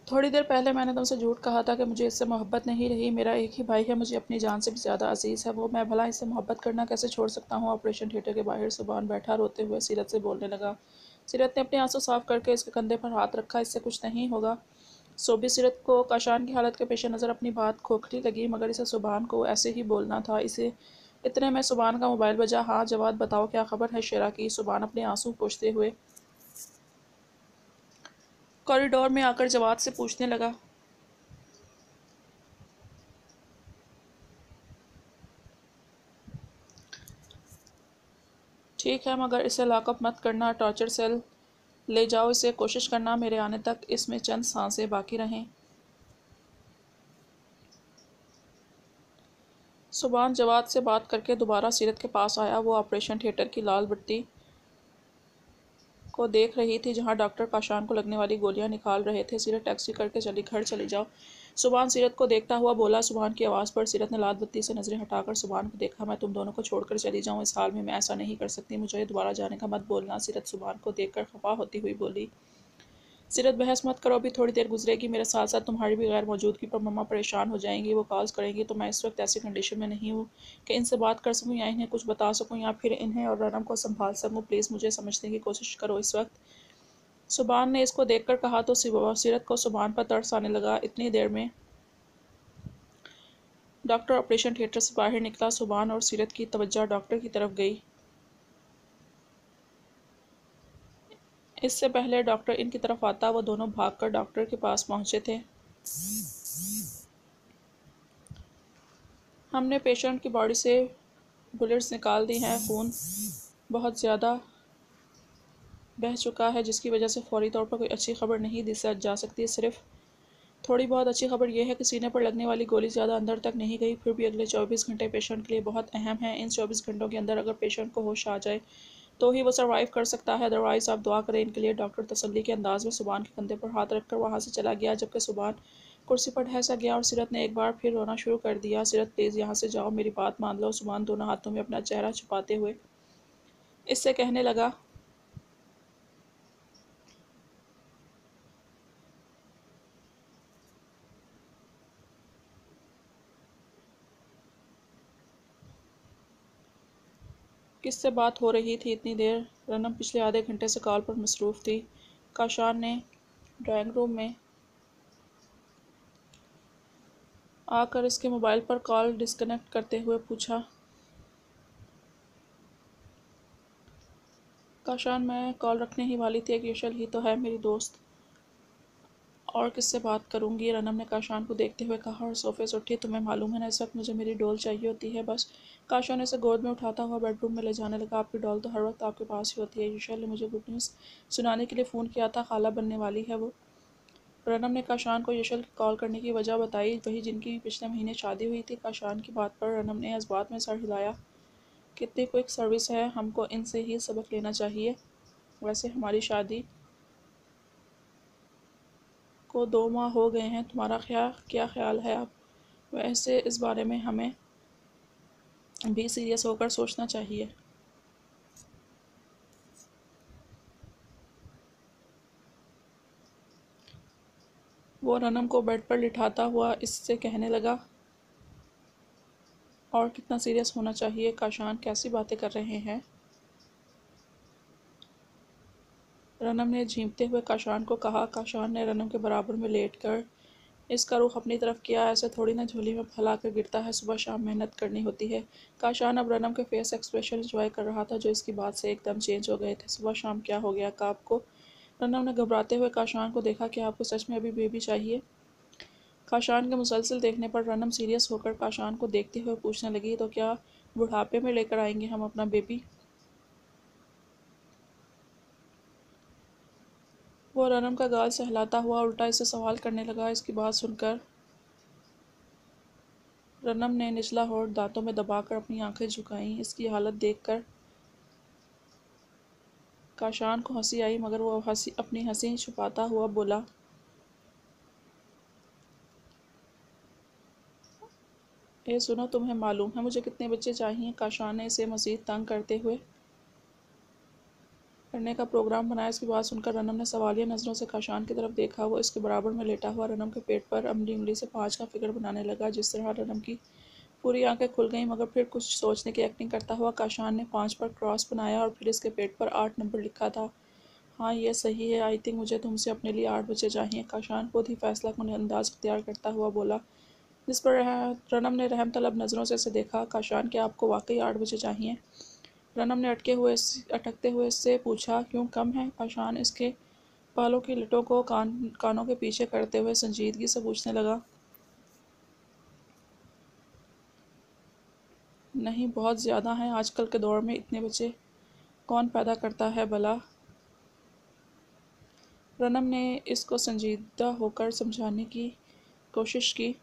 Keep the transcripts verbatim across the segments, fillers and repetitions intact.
थोड़ी देर पहले मैंने तुमसे झूठ कहा था कि मुझे इससे मोहब्बत नहीं रही। मेरा एक ही भाई है, मुझे अपनी जान से भी ज़्यादा अजीज़ है वो। मैं भला इससे मोहब्बत करना कैसे छोड़ सकता हूँ। ऑपरेशन थिएटर के बाहर सुभान बैठा रोते हुए सीरत से बोलने लगा। सीरत ने अपने आंसू साफ करके इसके कंधे पर हाथ रखा। इससे कुछ नहीं होगा। सोबी सीरत को काशान की हालत के पेश नज़र अपनी बात खोखली लगी, मगर इसे सुभान को ऐसे ही बोलना था। इसे इतने में सुभान का मोबाइल बजा। हाँ जवाद, बताओ क्या खबर है शेरा की। सुभान अपने आंसू पोंछते हुए कॉरिडोर में आकर जवाद से पूछने लगा। ठीक है, मगर इसे लॉकअप मत करना, टॉर्चर सेल ले जाओ इसे। कोशिश करना मेरे आने तक इसमें चंद सांसें बाकी रहें। सुभान जवाद से बात करके दोबारा सीरत के पास आया। वो ऑपरेशन थिएटर की लाल बत्ती को देख रही थी जहां डॉक्टर काशान को लगने वाली गोलियां निकाल रहे थे। सीरत टैक्सी करके चली, घर चली जाओ। सुभान सीरत को देखता हुआ बोला। सुभान की आवाज़ पर सीरत ने लाल बत्ती से नजरें हटाकर सुभान को देखा। मैं तुम दोनों को छोड़कर चली जाऊं इस हाल में, मैं ऐसा नहीं कर सकती। मुझे दोबारा जाने का मत बोलना। सीरत सुभान को देखकर खफा होती हुई बोली। सीरत बहस मत करो, अभी थोड़ी देर गुजरेगी मेरे साथ साथ तुम्हारी भी गैर मौजूदगी पर मम्मा परेशान हो जाएंगी, वो कॉल्स करेंगी। तो मैं इस वक्त ऐसी कंडीशन में नहीं हूँ कि इनसे बात कर सकूँ या इन्हें कुछ बता सकूँ या फिर इन्हें और रनम को संभाल सकूँ। प्लीज़ मुझे समझने की कोशिश करो इस वक्त। सुभान ने इसको देखकर कहा तो सीरत को सुभान पर तरस आने लगा। इतनी देर में डॉक्टर ऑपरेशन थिएटर से बाहर निकला। सुभान और सीरत की तवज्जो डॉक्टर की तरफ गई। इससे पहले डॉक्टर इनकी तरफ आता, वो दोनों भागकर डॉक्टर के पास पहुंचे थे। हमने पेशेंट की बॉडी से बुलेट्स निकाल दी हैं, खून बहुत ज़्यादा बह चुका है जिसकी वजह से फौरी तौर पर कोई अच्छी खबर नहीं दी जा सकती। सिर्फ थोड़ी बहुत अच्छी खबर यह है कि सीने पर लगने वाली गोली ज़्यादा अंदर तक नहीं गई। फिर भी अगले चौबीस घंटे पेशेंट के लिए बहुत अहम हैं। इन चौबीस घंटों के अंदर अगर पेशेंट को होश आ जाए तो ही वो सर्वाइव कर सकता है, अदरवाइज़ आप दुआ करें इनके लिए। डॉक्टर तसल्ली के अंदाज में सुभान के कंधे पर हाथ रखकर वहाँ से चला गया, जबकि सुभान कुर्सी पर ढह गया और सीरत ने एक बार फिर रोना शुरू कर दिया। सीरत प्लीज़ यहाँ से जाओ, मेरी बात मान लो। सुभान दोनों हाथों में अपना चेहरा छुपाते हुए इससे कहने लगा। किससे बात हो रही थी इतनी देर? रनम पिछले आधे घंटे से कॉल पर मसरूफ़ थी। काशान ने ड्राइंग रूम में आकर इसके मोबाइल पर कॉल डिस्कनेक्ट करते हुए पूछा। काशान, मैं कॉल रखने ही वाली थी, एक यशल ही तो है मेरी दोस्त, और किससे बात करूंगी? रनम ने काशान को देखते हुए कहा और सोफे से उठी। तुम्हें मालूम है ना, इस वक्त मुझे मेरी डॉल चाहिए होती है बस। काशान इसे गोद में उठाता हुआ बेडरूम में ले जाने लगा। आपकी डॉल तो हर वक्त आपके पास ही होती है। यशल ने मुझे गुड न्यूज़ सुनाने के लिए फ़ोन किया था, खाला बनने वाली है वो। रनम ने काशान को यशल की कॉल करने की वजह बताई, वही जिनकी पिछले महीने शादी हुई थी। काशान की बात पर रनम ने इस बात में सर हिलाया। कितनी क्विक सर्विस है, हमको इनसे ही सबक लेना चाहिए। वैसे हमारी शादी को दो माह हो गए हैं, तुम्हारा क्या क्या ख्याल है अब? वैसे इस बारे में हमें भी सीरियस होकर सोचना चाहिए। वो रनम को बेड पर लिटाता हुआ इससे कहने लगा। और कितना सीरियस होना चाहिए? काशान कैसी बातें कर रहे हैं? रनम ने झींकते हुए काशान को कहा। काशान ने रनम के बराबर में लेट कर इसका रुख अपनी तरफ किया। ऐसे थोड़ी ना झोली में फैला कर गिरता है, सुबह शाम मेहनत करनी होती है। काशान अब रनम के फेस एक्सप्रेशन एंजॉय कर रहा था जो इसकी बात से एकदम चेंज हो गए थे। सुबह शाम क्या हो गया का आपको? रनम ने घबराते हुए काशान को देखा। क्या आपको सच में अभी बेबी चाहिए? काशान के मुसलसल देखने पर रनम सीरियस होकर काशान को देखते हुए पूछने लगी। तो क्या बुढ़ापे में लेकर आएंगे हम अपना बेबी? वो रनम का गाल सहलाता हुआ उल्टा इससे सवाल करने लगा। इसकी बात सुनकर रनम ने निचला होठ दांतों में दबाकर अपनी आंखें झुकाईं। इसकी हालत देखकर काशान को हंसी आई, मगर वो हंसी अपनी हंसी छुपाता हुआ बोला। ए सुनो, तुम्हें मालूम है मुझे कितने बच्चे चाहिए? काशान ने इसे मज़ीद तंग करते हुए करने का प्रोग्राम बनाया। इसकी बात सुनकर रनम ने सवालिया नज़रों से काशान की तरफ देखा। वो इसके बराबर में लेटा हुआ रनम के पेट पर अमली उंगली से पाँच का फिगर बनाने लगा। जिस तरह रनम की पूरी आंखें खुल गईं, मगर फिर कुछ सोचने की एक्टिंग करता हुआ काशान ने पाँच पर क्रॉस बनाया और फिर इसके पेट पर आठ नंबर लिखा था। हाँ, ये सही है। आई थिंक मुझे तुमसे अपने लिए आठ बच्चे चाहिए, काशान खुद ही फैसला कुन अंदाज अख्तियार करता हुआ बोला। जिस पर रनम ने रहम तलब नज़रों से इसे देखा। काशान, क्या आपको वाकई आठ बच्चे चाहिए? रनम ने अटके हुए अटकते हुए इससे पूछा। क्यों, कम है? काशान इसके बालों की लटों को कान कानों के पीछे करते हुए संजीदगी से पूछने लगा। नहीं, बहुत ज़्यादा हैं। आजकल के दौर में इतने बच्चे कौन पैदा करता है भला? रनम ने इसको संजीदा होकर समझाने की कोशिश की।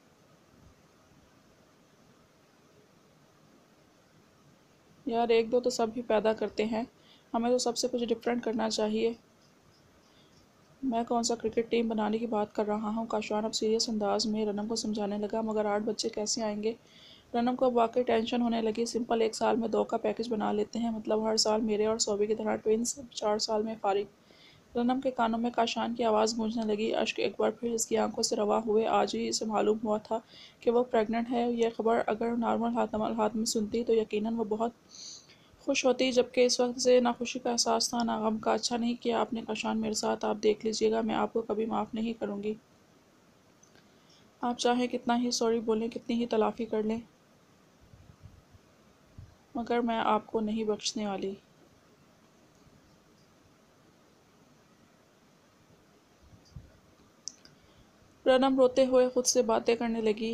यार, एक दो तो सब ही पैदा करते हैं, हमें तो सबसे कुछ डिफरेंट करना चाहिए। मैं कौन सा क्रिकेट टीम बनाने की बात कर रहा हूँ? काशान अब सीरियस अंदाज में रनम को समझाने लगा। मगर आठ बच्चे कैसे आएंगे? रनम को अब वाकई टेंशन होने लगी। सिंपल, एक साल में दो का पैकेज बना लेते हैं, मतलब हर साल मेरे और सोबी की तरह ट्विंस, चार साल में फारिग। रनम के कानों में काशान की आवाज़ गूंजने लगी। अश्क एक बार फिर इसकी आंखों से रवा हुए। आज ही इसे मालूम हुआ था कि वो प्रेग्नेंट है। यह खबर अगर नॉर्मल हाथ हाथ में सुनती तो यकीनन वो बहुत खुश होती, जबकि इस वक्त से ना खुशी का एहसास था ना गम का। अच्छा नहीं किया आपने काशान मेरे साथ। आप देख लीजिएगा, मैं आपको कभी माफ़ नहीं करूँगी। आप चाहें कितना ही सॉरी बोलें, कितनी ही तलाफ़ी कर लें, मगर मैं आपको नहीं बख्शने वाली। रनम रोते हुए खुद से बातें करने लगी।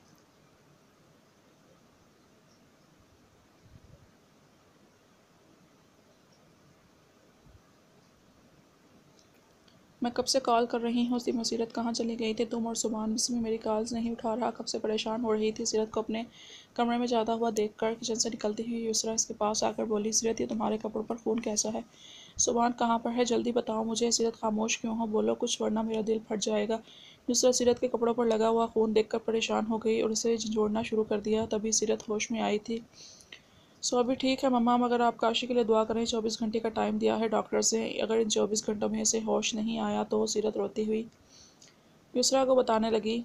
मैं कब से कॉल कर रही हूँ, सिर्फ सीरत कहाँ चली गई थी? तुम और सुबहान बिस्मी मेरी कॉल्स नहीं उठा रहा। कब से परेशान हो रही थी। सीरत को अपने कमरे में जाता हुआ देखकर किचन से निकलती हुई यूसरा इसके पास आकर बोली। सीरत, ये तुम्हारे कपड़ों पर खून कैसा है? सुबहान कहाँ पर है? जल्दी बताओ मुझे। सीरत, खामोश क्यों हो? बोलो कुछ, वरना मेरा दिल फट जाएगा। यूसरा सीरत के कपड़ों पर लगा हुआ खून देखकर परेशान हो गई और उसे झंझोड़ना शुरू कर दिया। तभी सीरत होश में आई थी। सो अभी ठीक है मम्मा, मगर आप काशी के लिए दुआ करें। चौबीस घंटे का टाइम दिया है डॉक्टर से, अगर इन चौबीस घंटों में से होश नहीं आया तो। सीरत रोती हुई यूसरा को बताने लगी।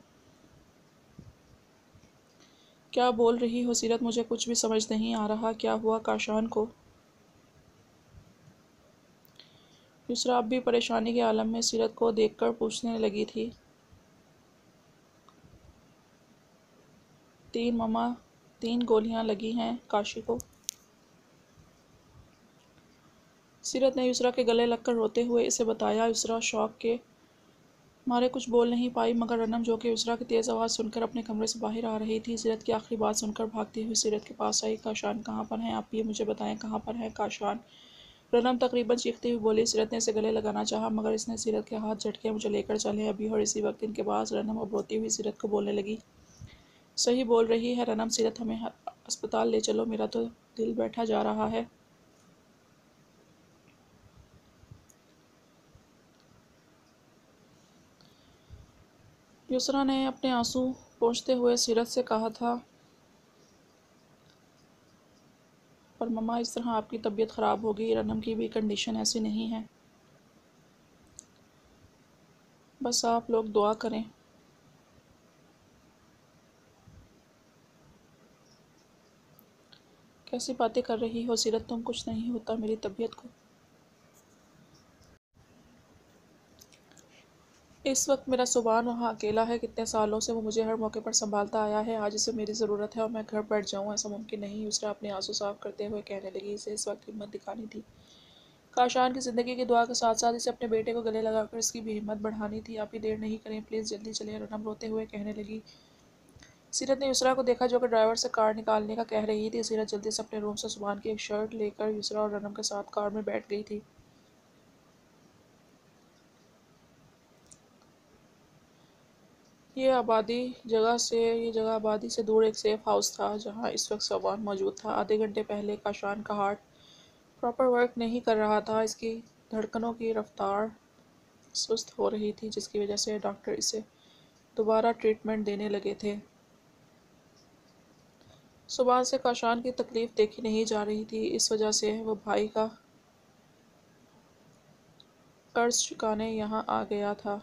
क्या बोल रही हो सीरत? मुझे कुछ भी समझ नहीं आ रहा। क्या हुआ काशान को? यूसरा अब भी परेशानी के आलम में सीरत को देखकर पूछने लगी थी। तीन मम्मा, तीन गोलियां लगी हैं काशी को। सीरत ने यूसरा के गले लगकर रोते हुए इसे बताया। यूसरा शौक के मारे कुछ बोल नहीं पाई, मगर रनम, जो कि यूसरा की तेज़ आवाज़ सुनकर अपने कमरे से बाहर आ रही थी, सीरत की आखिरी बात सुनकर भागती हुई सीरत के पास आई। काशान कहाँ पर हैं? आप ये मुझे बताएं, कहाँ पर है काशान? रनम तकरीबन चीखती हुई बोली। सीरत ने इसे गले लगाना चाहा, मगर इसने सीरत के हाथ झटके। मुझे लेकर चलें अभी और इसी वक्त इनके पास। रनम अब रोती हुई सीरत को बोलने लगी। सही बोल रही है रनम। सीरत, हमें अस्पताल ले चलो, मेरा तो दिल बैठा जा रहा है। यूसरा ने अपने आंसू पोंछते हुए सीरत से कहा था। पर मम्मा, इस तरह आपकी तबीयत ख़राब होगी। रनम की भी कंडीशन ऐसी नहीं है। बस आप लोग दुआ करें। कैसी बातें कर रही हो सीरत तुम? कुछ नहीं होता मेरी तबीयत को। इस वक्त मेरा सुबहान वहाँ अकेला है। कितने सालों से वो मुझे हर मौके पर संभालता आया है। आज इसे मेरी ज़रूरत है और मैं घर बैठ जाऊँ, ऐसा मुमकिन नहीं। यूसरा अपने आंसू साफ करते हुए कहने लगी। इसे इस वक्त हिम्मत दिखानी थी। काशान की ज़िंदगी की दुआ के साथ साथ इसे अपने बेटे को गले लगाकर इसकी भी हिम्मत बढ़ानी थी। आप ही देर नहीं करें प्लीज़, जल्दी चलें। रनम रोते हुए कहने लगी। सीरत ने यूसरा को देखा, जो कि ड्राइवर से कार निकालने का कह रही थी। सीरत जल्दी से अपने रूम से सुबहान की एक शर्ट लेकर यूसरा और रनम के साथ कार में बैठ गई थी। ये आबादी जगह से ये जगह आबादी से दूर एक सेफ हाउस था, जहां इस वक्त सुबहान मौजूद था। आधे घंटे पहले काशान का हार्ट प्रॉपर वर्क नहीं कर रहा था। इसकी धड़कनों की रफ्तार सुस्त हो रही थी, जिसकी वजह से डॉक्टर इसे दोबारा ट्रीटमेंट देने लगे थे। सुबह से काशान की तकलीफ़ देखी नहीं जा रही थी। इस वजह से वो भाई का कर्ज चुकाने यहाँ आ गया था।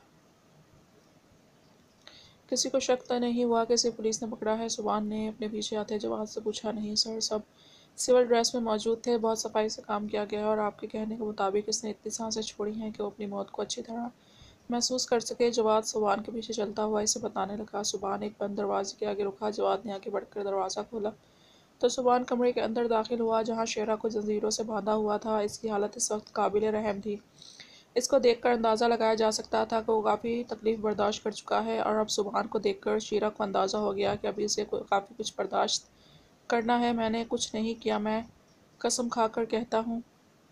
किसी को शक तो नहीं हुआ कि इसे पुलिस ने पकड़ा है? सुभान ने अपने पीछे आते जवाब से पूछा। नहीं सर, सब सिविल ड्रेस में मौजूद थे। बहुत सफाई से काम किया गया है और आपके कहने के मुताबिक इसने इतनी सांसें छोड़ी हैं कि वो अपनी मौत को अच्छी तरह महसूस कर सके। जवाद सुभान के पीछे चलता हुआ इसे बताने लगा। सुभान एक बंद दरवाजे के आगे रुका। जवाद ने आगे बढ़कर दरवाज़ा खोला तो सुभान कमरे के अंदर दाखिल हुआ जहाँ शेरा को जंजीरों से बांधा हुआ था। इसकी हालत इस वक्त काबिल रहम थी। इसको देखकर अंदाज़ा लगाया जा सकता था कि वो काफ़ी तकलीफ़ बर्दाश्त कर चुका है और अब सुभान को देखकर शीरा को अंदाज़ा हो गया कि अभी इसे काफ़ी कुछ बर्दाश्त करना है। मैंने कुछ नहीं किया, मैं कसम खाकर कहता हूँ।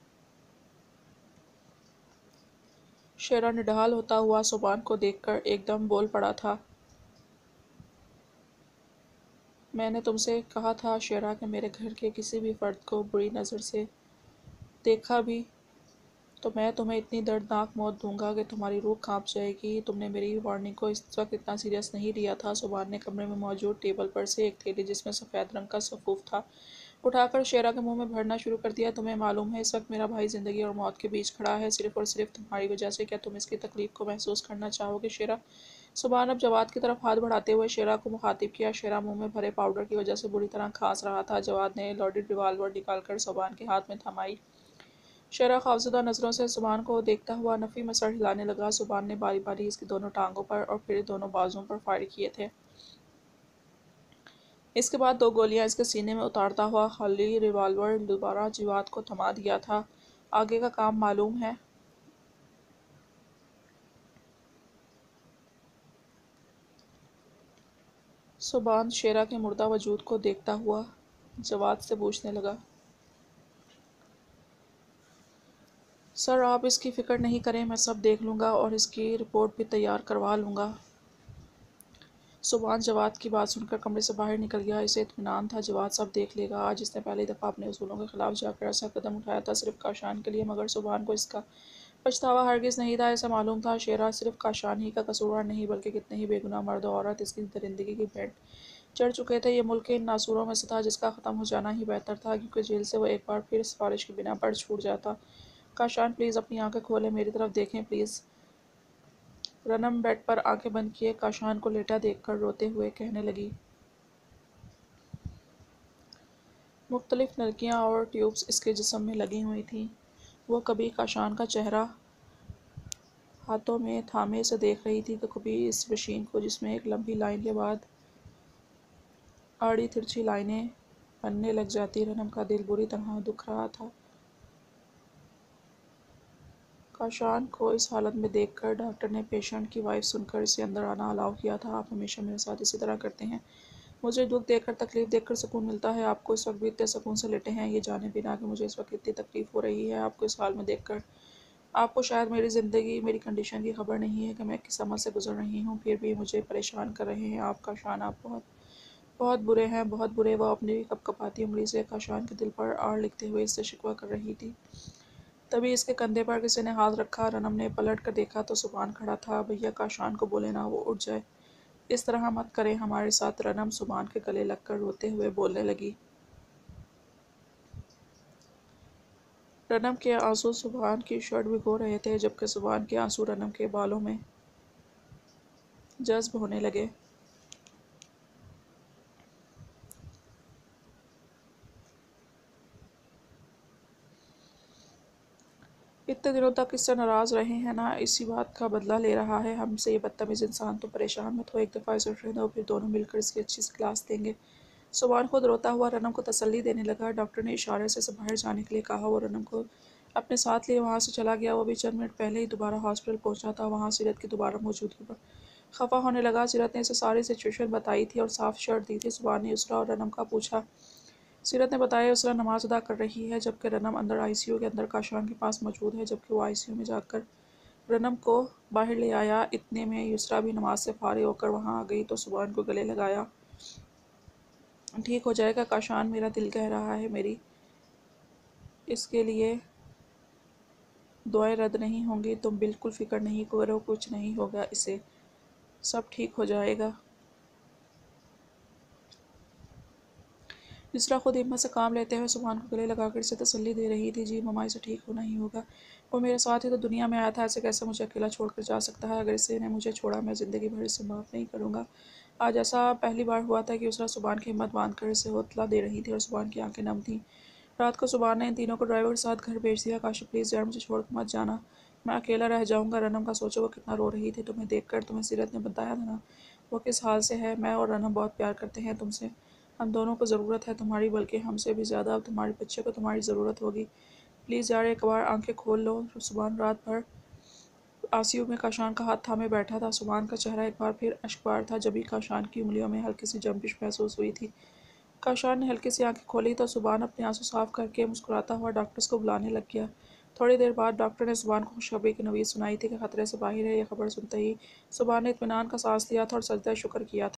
शेरा निढाल होता हुआ सुभान को देखकर एकदम बोल पड़ा था। मैंने तुमसे कहा था शेरा कि मेरे घर के किसी भी फर्द को बुरी नज़र से देखा भी तो मैं तुम्हें इतनी दर्दनाक मौत दूंगा कि तुम्हारी रूह कांप जाएगी। तुमने मेरी वार्निंग को इस वक्त इतना सीरियस नहीं लिया था। सुभान ने कमरे में मौजूद टेबल पर से एक थैली जिसमें सफ़ेद रंग का सफ़ूफ था उठाकर शेरा के मुंह में भरना शुरू कर दिया। तुम्हें मालूम है इस वक्त मेरा भाई ज़िंदगी और मौत के बीच खड़ा है, सिर्फ और सिर्फ तुम्हारी वजह से। क्या तुम इसकी तकलीफ़ को महसूस करना चाहोगे शेरा? सुभान अब जवाद की तरफ हाथ बढ़ाते हुए शेरा को मुखातिब किया। शेरा मुंह में भरे पाउडर की वजह से बुरी तरह खांस रहा था। जवाद ने लोडेड रिवाल्वर निकालकर सुभान के हाथ में थमाई। शेरा खौफज़दा नज़रों से सुभान को देखता हुआ नफ़ी में सर हिलाने लगा। सुभान ने बारी बारी इसकी दोनों टांगों पर और फिर दोनों बाजुओं पर फायर किए थे। इसके बाद दो गोलियां इसके सीने में उतारता हुआ खाली रिवाल्वर दोबारा जवाद को थमा दिया था। आगे का काम मालूम है? सुभान शेरा के मुर्दा वजूद को देखता हुआ जवाद से पूछने लगा। सर आप इसकी फ़िक्र नहीं करें, मैं सब देख लूँगा और इसकी रिपोर्ट भी तैयार करवा लूँगा। सुभान जवाद की बात सुनकर कमरे से बाहर निकल गया। इसे इत्मीनान था जवाद सब देख लेगा। आज इसने पहली दफ़ा अपने उसूलों के खिलाफ जाकर ऐसा कदम उठाया था सिर्फ काशान के लिए, मगर सुभान को इसका पछतावा हरगिज़ नहीं था। ऐसा मालूम था शेरा सिर्फ काशान ही का कसूरवार नहीं बल्कि कितने ही बेगुनाह मर्द और औरत इसकी दरिंदगी की भेंट चढ़ चुके थे। ये मुल्क इन नासूरों में से था जिसका ख़त्म हो जाना ही बेहतर था, क्योंकि जेल से वो एक बार फिर सिफारिश की बिना पर छूट जाता। काशान प्लीज़ अपनी आंखें खोलें, मेरी तरफ देखें प्लीज़। रनम बेड पर आंखें बंद किए काशान को लेटा देखकर रोते हुए कहने लगी। मुख्तलिफ नलकियां और ट्यूब्स इसके जिस्म में लगी हुई थीं। वो कभी काशान का चेहरा हाथों में थामे से देख रही थी तो कभी इस मशीन को जिसमें एक लंबी लाइन के बाद आड़ी तिरछी लाइनें बनने लग जाती। रनम का दिल बुरी तरह दुख रहा था। काशान को इस हालत में देखकर डॉक्टर ने पेशेंट की वाइफ सुनकर इसे अंदर आना अलाउ किया था। आप हमेशा मेरे साथ इसी तरह करते हैं, मुझे दुख देखकर तकलीफ़ देखकर सुकून मिलता है। आपको इस वक्त भी इतने सुकून से लेटे हैं, ये जाने बिना कि मुझे इस वक्त इतनी तकलीफ़ हो रही है। आपको इस हाल में देखकर आपको शायद मेरी ज़िंदगी मेरी कंडीशन की खबर नहीं है कि मैं किस अमल से गुजर रही हूँ, फिर भी मुझे परेशान कर रहे हैं। आप काशान आप बहुत बहुत बुरे हैं, बहुत बुरे। वह अपनी कपकपाती उंगली से काशान के दिल पर आड़ लिखते हुए इससे शिकवा कर रही थी। तभी इसके कंधे पर किसी ने हाथ रखा। रनम ने पलट कर देखा तो सुभान खड़ा था। भैया काशान को बोले ना वो उठ जाए, इस तरह मत करें हमारे साथ। रनम सुभान के गले लगकर रोते हुए बोलने लगी। रनम के आंसू सुभान की शर्ट भिगो रहे थे, जबकि सुभान के आंसू रनम के बालों में जज्ब होने लगे। इतने दिनों तक इससे नाराज़ रहे हैं ना, इसी बात का बदला ले रहा है हमसे ये बदतमीज़ इंसान। तो परेशान मत हो, एक दफ़ा इसे उठने दो, फिर दोनों मिलकर इसकी अच्छी सी क्लास देंगे। सुभान खुद रोता हुआ रनम को तसल्ली देने लगा। डॉक्टर ने इशारे से बाहर जाने के लिए कहा। वो रनम को अपने साथ लिए वहाँ से चला गया। वो भी चंद मिनट पहले ही दोबारा हॉस्पिटल पहुँचा था। वहाँ सीरत की दोबारा मौजूदगी पर खफा होने लगा। सीरत ने इसे सारी सिचुएशन बताई थी और साफ शर्ट दी थी। सुभान ने उसरा और रनम का पूछा। सीरत ने बताया उसरा नमाज अदा कर रही है, जबकि रनम अंदर आईसीयू के अंदर काशान के पास मौजूद है। जबकि वो आईसीयू में जाकर रनम को बाहर ले आया। इतने में युसरा भी नमाज से फारिग होकर वहाँ आ गई तो सुभान को गले लगाया। ठीक हो जाएगा काशान, मेरा दिल कह रहा है, मेरी इसके लिए दुआएं रद्द नहीं होंगी। तुम बिल्कुल फ़िक्र नहीं करो, कुछ नहीं होगा, इसे सब ठीक हो जाएगा। युसरा खुद हिम्मत से काम लेते हुए सुभान को गले लगाकर इसे तसल्ली दे रही थी। जी मम्मा, इसे ठीक होना ही होगा, वो मेरे साथ ही तो दुनिया में आया था, ऐसे कैसे मुझे अकेला छोड़कर जा सकता है। अगर इसी ने मुझे छोड़ा, मैं ज़िंदगी भर इसे माफ़ नहीं करूँगा। आज ऐसा पहली बार हुआ था कि उसरा सुबान की हिम्मत बांध कर इसे हौसला दे रही थी और सुबान की आंखें नम थीं। रात को सुबान ने इन तीनों को ड्राइवर के साथ घर भेज दिया। काशी प्लीज़ यार, मुझे छोड़ मत जाना, मैं अकेला रह जाऊँगा। रनम का सोचो, वो कितना रो रही थी तुम्हें देखकर। तुम्हें सीरत ने बताया था ना वो किस हाल से है। मैं और रनम बहुत प्यार करते हैं तुमसे, हम दोनों को ज़रूरत है तुम्हारी, बल्कि हमसे भी ज़्यादा अब तुम्हारे बच्चे को तुम्हारी ज़रूरत होगी। प्लीज़ यार, एक बार आंखें खोल लो। सुबान रात भर आईसीयू में काशान का हाथ थामे बैठा था। सुबान का चेहरा एक बार फिर अश्कबार था। जब भी काशान की उंगलियों में हल्की सी जंपिश महसूस हुई थी। काशान ने हल्की सी आंखें खोली तो सुबान अपने आंसू साफ करके मुस्कुराता हुआ डॉक्टर्स को बुलाने लग गया। थोड़ी देर बाद डॉक्टर ने सुबान को खुशखबरी की नवीद सुनाई थी कि खतरे से बाहर है। यह खबर सुनते ही सुबान ने इत्मीनान का सांस लिया था और सजदा शुक्र किया था।